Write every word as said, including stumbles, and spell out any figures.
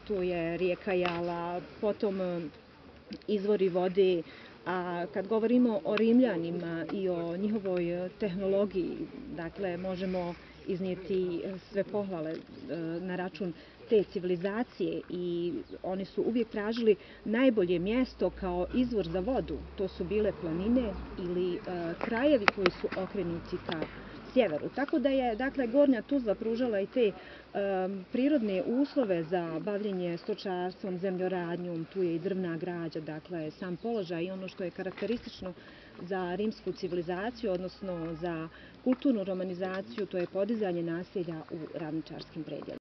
tu je rijeka Jala, potom izvori vode. A kad govorimo o Rimljanima i o njihovoj tehnologiji, dakle, možemo iznijeti sve pohvale na račun te civilizacije i oni su uvijek tražili najbolje mjesto kao izvor za vodu. To su bile planine ili krajevi koji su okrenuti ka sjeveru. Tako da je, dakle, Gornja Tuzla pružala i te prirodne uslove za bavljenje stočarstvom, zemljoradnjom, tu je i drvna građa, dakle, sam položaj i ono što je karakteristično za rimsku civilizaciju, odnosno za kulturnu romanizaciju, to je podizanje naselja u ravničarskim predjelima.